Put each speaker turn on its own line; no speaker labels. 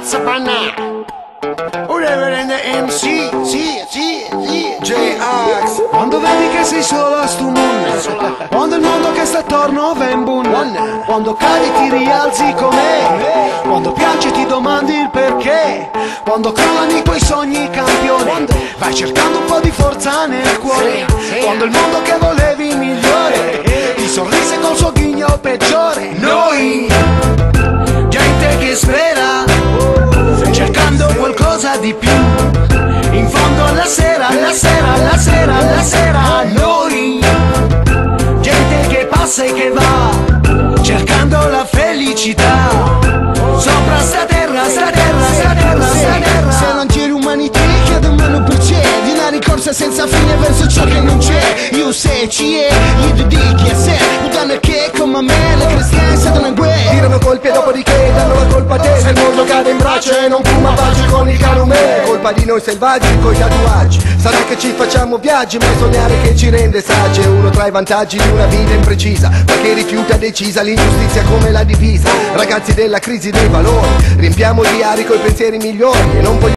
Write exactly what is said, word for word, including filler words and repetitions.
What's up now? Reverend M C, sì, sì, sì.
J-Ax.
Quando vedi che sei solo a stu mondo, quando il mondo che sta attorno va in bunna, quando cadi ti rialzi com'è, quando piangi ti domandi il perché, quando crollano i tuoi sogni campione, vai cercando un po' di forza nel cuore, quando il mondo che volevi migliore ti sorrise col suo ghigno peggiore.
Noi,
Gente che spera, cercando qualcosa di più, in fondo alla sera, alla sera, alla sera, alla sera. Noi, gente che passa e che va, cercando la felicità, sopra sta terra, sta terra, sta terra, sta terra.
Se non c'è l'umanità che domani procede, una ricorsa senza fine verso ciò che non c'è. Io se ci è, gli dedichi a sé, puttane che come me le cristiane sono in guerra. Tirano colpi e dopodiché danno la colpa a te. Se il mondo cade in braccio e non fuma pace con il calume, colpa di noi selvaggi coi tatuaggi. Sarà che ci facciamo viaggi, ma è sognare che ci rende saggi. È uno tra i vantaggi di una vita imprecisa, ma che rifiuta decisa l'ingiustizia come la divisa. Ragazzi della crisi dei valori, riempiamo i diari coi pensieri migliori e non vogliamo